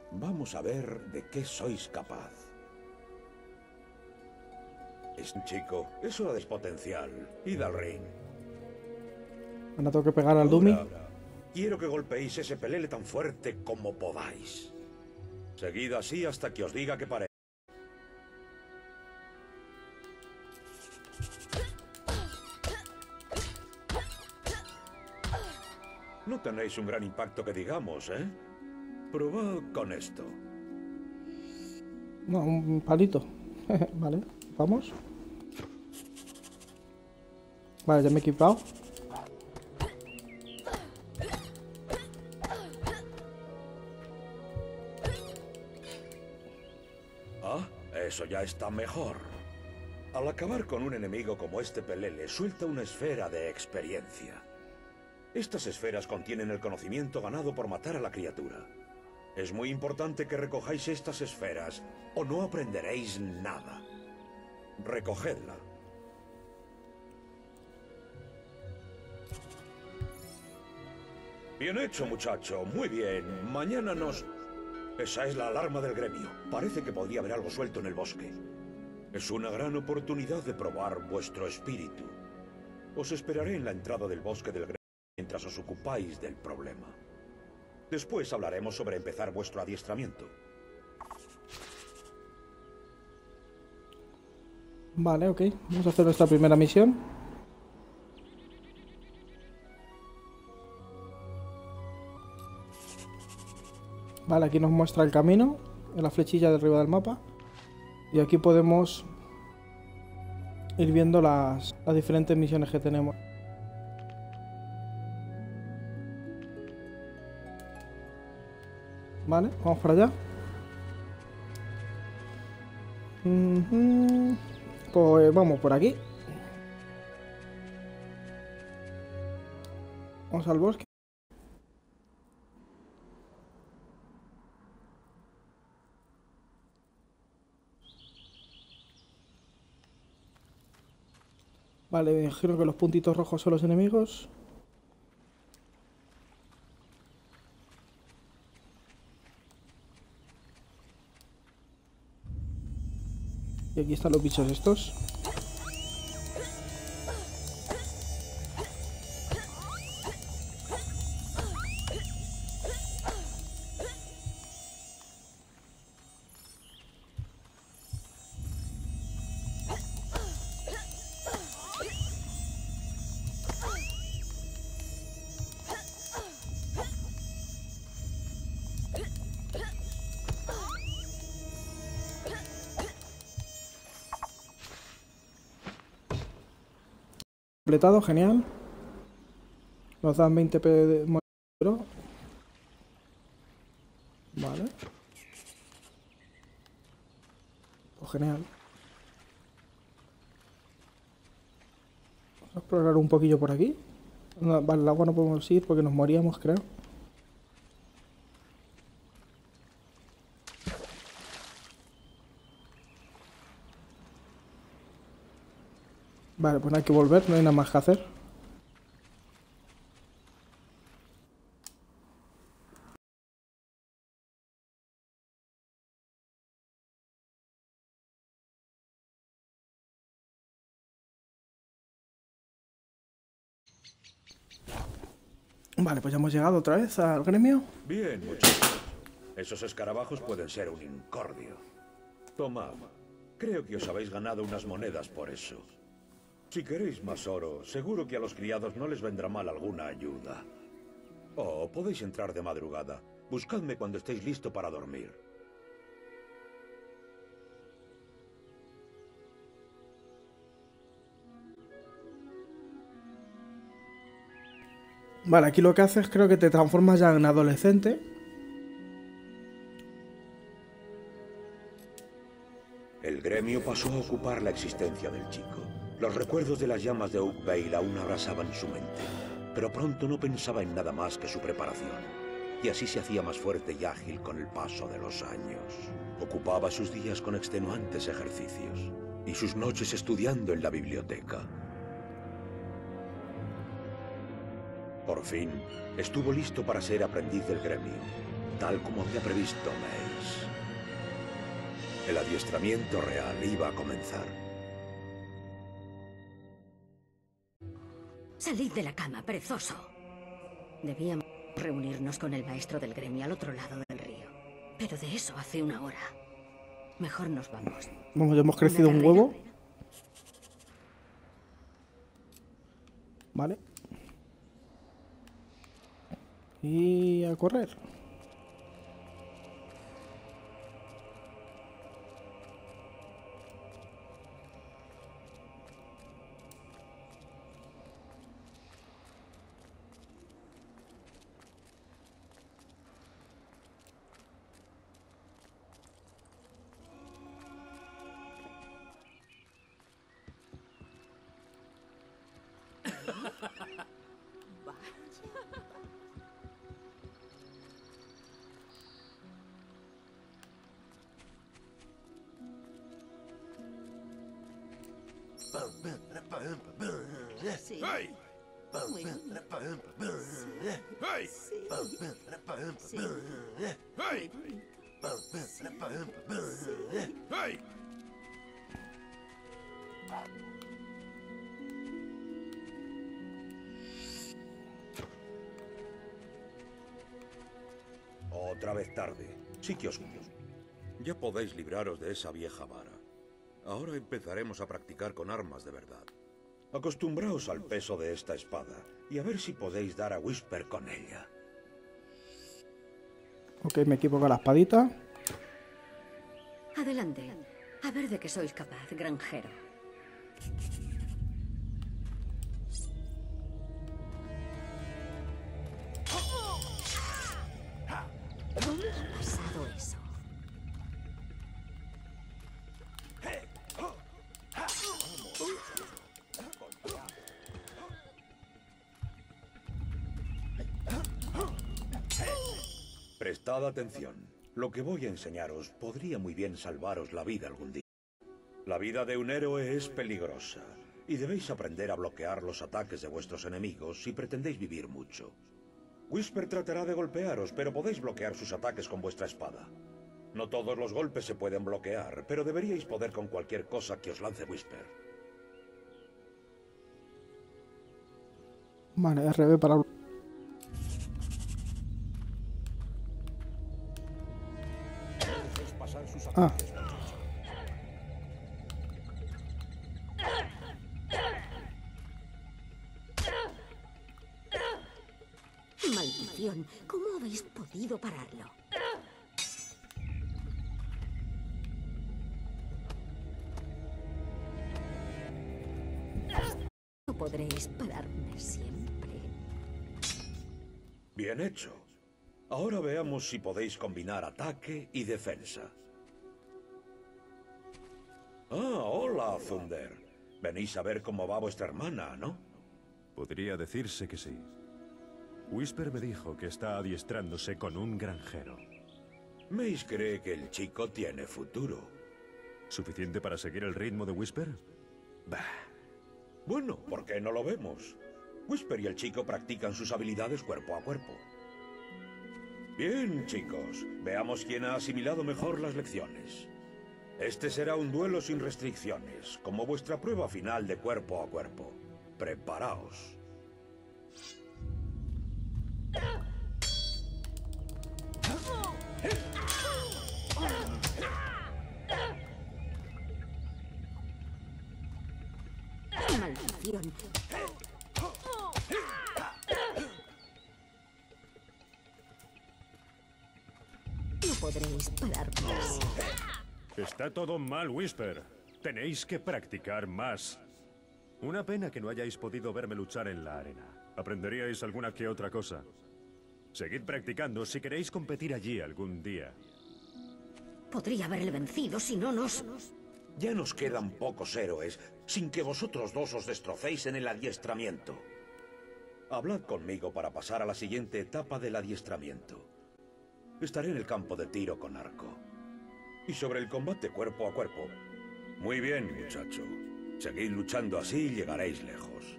Vamos a ver de qué sois capaz. Chico, es hora de potencial. Id al ring. Ahora tengo que pegar al dummy. Ahora, quiero que golpeéis ese pelele tan fuerte como podáis. Seguid así hasta que os diga que pare. No tenéis un gran impacto que digamos, ¿eh? Probad con esto. No, un palito. Vale, vamos. Vale, ya me he equipado. Ah, eso ya está mejor. Al acabar con un enemigo como este pelele, suelta una esfera de experiencia. Estas esferas contienen el conocimiento ganado por matar a la criatura. Es muy importante que recojáis estas esferas, o no aprenderéis nada. Recogedla. Bien hecho, muchacho. Muy bien. Mañana nos... Esa es la alarma del gremio. Parece que podría haber algo suelto en el bosque. Es una gran oportunidad de probar vuestro espíritu. Os esperaré en la entrada del bosque del gremio mientras os ocupáis del problema. Después hablaremos sobre empezar vuestro adiestramiento. Vale, ok. Vamos a hacer nuestra primera misión. Vale, aquí nos muestra el camino en la flechilla de arriba del mapa. Y aquí podemos ir viendo las diferentes misiones que tenemos. Vale, vamos para allá. Pues vamos por aquí. Vamos al bosque. Vale, me imagino que los puntitos rojos son los enemigos. Y aquí están los bichos estos. Completado, genial. Nos dan 20 p de oro. Vale. Pues genial. Vamos a explorar un poquillo por aquí. No, vale, el agua no podemos ir porque nos moríamos, creo. Vale, pues no hay que volver, no hay nada más que hacer. Vale, pues ya hemos llegado otra vez al gremio. Bien, muchachos. Esos escarabajos pueden ser un incordio. Tomad. Creo que os habéis ganado unas monedas por eso. Si queréis más oro, seguro que a los criados no les vendrá mal alguna ayuda. Oh, podéis entrar de madrugada. Buscadme cuando estéis listos para dormir. Vale, aquí lo que haces creo que te transformas ya en adolescente. El gremio pasó a ocupar la existencia del chico. Los recuerdos de las llamas de Oakvale aún abrasaban su mente, pero pronto no pensaba en nada más que su preparación, y así se hacía más fuerte y ágil con el paso de los años. Ocupaba sus días con extenuantes ejercicios, y sus noches estudiando en la biblioteca. Por fin, estuvo listo para ser aprendiz del gremio. tal como había previsto Mace. El adiestramiento real iba a comenzar. Salid de la cama, perezoso. Debíamos reunirnos con el maestro del gremio al otro lado del río. Pero de eso hace una hora. Mejor nos vamos. Vamos, ya hemos crecido ¿Una un huevo. carrera? Vale. Y a correr. Sí. ¡Hey! Muy bien. ¡Hey! Sí. Sí. ¡Hey! ¡Hey! Otra vez tarde. Sí que os... Ya podéis libraros de esa vieja vara. Ahora empezaremos a practicar con armas de verdad. Acostumbraos al peso de esta espada y a ver si podéis dar a Whisper con ella. Ok, me equipo con la espadita. Adelante. A ver de qué sois capaz, granjero. Pasado eso. Prestad atención. Lo que voy a enseñaros podría muy bien salvaros la vida algún día. La vida de un héroe es peligrosa y debéis aprender a bloquear los ataques de vuestros enemigos si pretendéis vivir mucho. Whisper tratará de golpearos, pero podéis bloquear sus ataques con vuestra espada. No todos los golpes se pueden bloquear, pero deberíais poder con cualquier cosa que os lance Whisper. Vale, RB para... Dejéis pasar sus Ah, ataques, muchacho. Maldición. ¿Cómo habéis podido pararlo? No podréis pararme siempre. Bien hecho. Ahora veamos si podéis combinar ataque y defensa. Ah, hola, Thunder. Venís a ver cómo va vuestra hermana, ¿no? Podría decirse que sí. Whisper me dijo que está adiestrándose con un granjero. Mace cree que el chico tiene futuro. ¿Suficiente para seguir el ritmo de Whisper? Bah. Bueno, ¿por qué no lo vemos? Whisper y el chico practican sus habilidades cuerpo a cuerpo. Bien, chicos. Veamos quién ha asimilado mejor las lecciones. Este será un duelo sin restricciones, como vuestra prueba final de cuerpo a cuerpo. Preparaos. Maldición. No podréis pararme siempre. Está todo mal, Whisper. Tenéis que practicar más. Una pena que no hayáis podido verme luchar en la arena. Aprenderíais alguna que otra cosa. Seguid practicando si queréis competir allí algún día. Podría haberle vencido si no nos... Ya nos quedan pocos héroes sin que vosotros dos os destrocéis en el adiestramiento. Hablad conmigo para pasar a la siguiente etapa del adiestramiento. Estaré en el campo de tiro con arco. Y sobre el combate cuerpo a cuerpo. Muy bien, muchacho. Seguid luchando así y llegaréis lejos.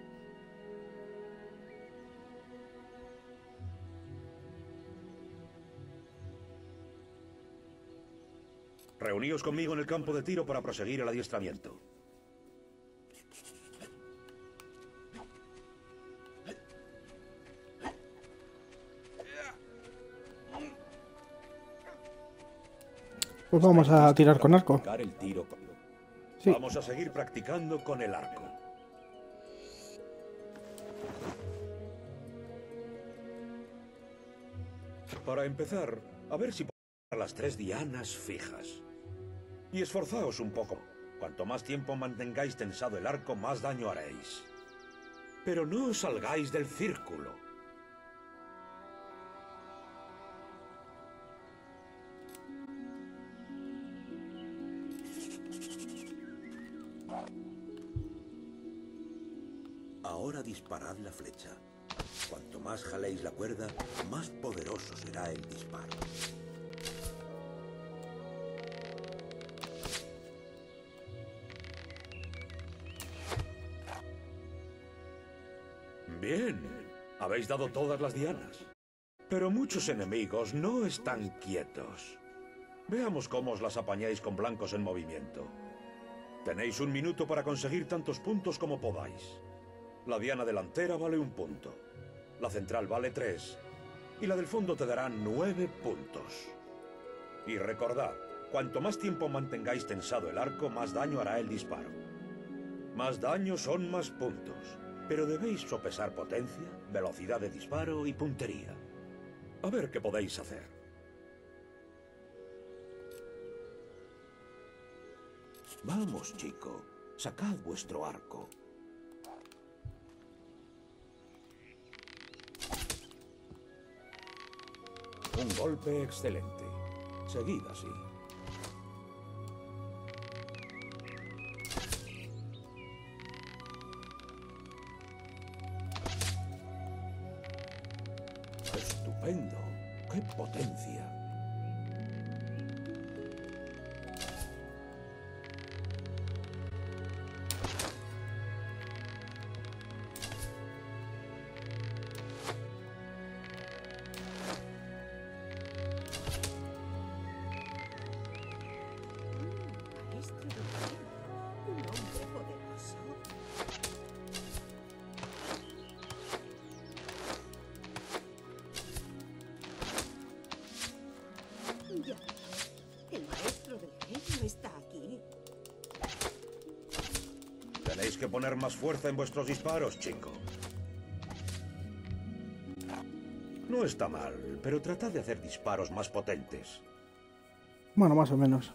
Reuníos conmigo en el campo de tiro para proseguir el adiestramiento. Pues vamos a tirar con arco. El tiro con... Sí. Vamos a seguir practicando con el arco. Para empezar, a ver si podéis las 3 dianas fijas. Y esforzaos un poco. Cuanto más tiempo mantengáis tensado el arco, más daño haréis. Pero no os salgáis del círculo. Ahora disparad la flecha. Cuanto más jaléis la cuerda, más poderoso será el disparo. Bien, habéis dado todas las dianas. Pero muchos enemigos no están quietos. Veamos cómo os las apañáis con blancos en movimiento. Tenéis 1 minuto para conseguir tantos puntos como podáis. La diana delantera vale 1 punto. La central vale 3. Y la del fondo te dará 9 puntos. Y recordad, cuanto más tiempo mantengáis tensado el arco, más daño hará el disparo. Más daño son más puntos. Pero debéis sopesar potencia, velocidad de disparo y puntería. A ver qué podéis hacer. Vamos, chico. Sacad vuestro arco. Un golpe excelente. Seguid así. ¡Estupendo! ¡Qué potencia! Maestro del gremio, un hombre poderoso. Ya. El maestro del gremio está aquí. Tenéis que poner más fuerza en vuestros disparos, chico. No está mal, pero tratad de hacer disparos más potentes. Bueno, más o menos.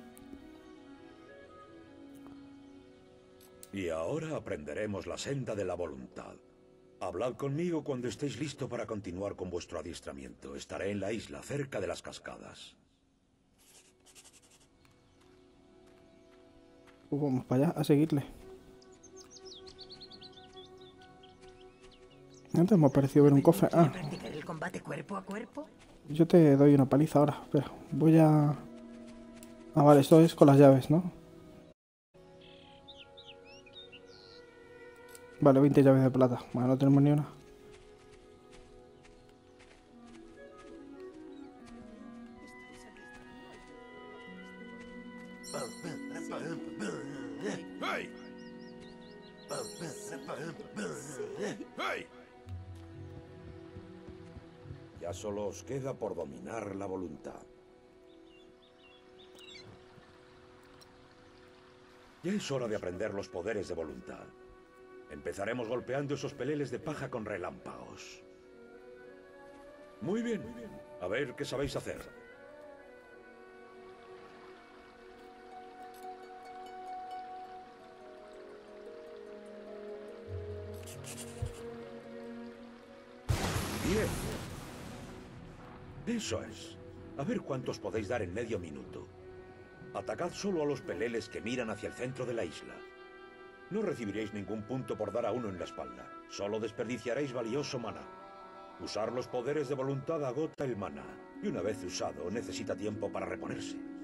Y ahora aprenderemos la senda de la voluntad. Hablad conmigo cuando estéis listo para continuar con vuestro adiestramiento. Estaré en la isla, cerca de las cascadas. Pues vamos para allá, a seguirle. Antes me ha parecido ver un cofre. Ah, ¿Practicar el combate cuerpo a cuerpo? yo te doy una paliza ahora. Espera, voy a... Ah, vale, esto es con las llaves, ¿no? Vale, 20 llaves de plata. Bueno, no tenemos ni una. ¡Hey! ¡Hey! Ya solo os queda por dominar la voluntad. Ya es hora de aprender los poderes de voluntad. Empezaremos golpeando esos peleles de paja con relámpagos. Muy bien. A ver qué sabéis hacer. Bien. Eso es. A ver cuántos podéis dar en medio minuto. Atacad solo a los peleles que miran hacia el centro de la isla. No recibiréis ningún punto por dar a uno en la espalda. Solo desperdiciaréis valioso maná. Usar los poderes de voluntad agota el maná. Y una vez usado, necesita tiempo para reponerse.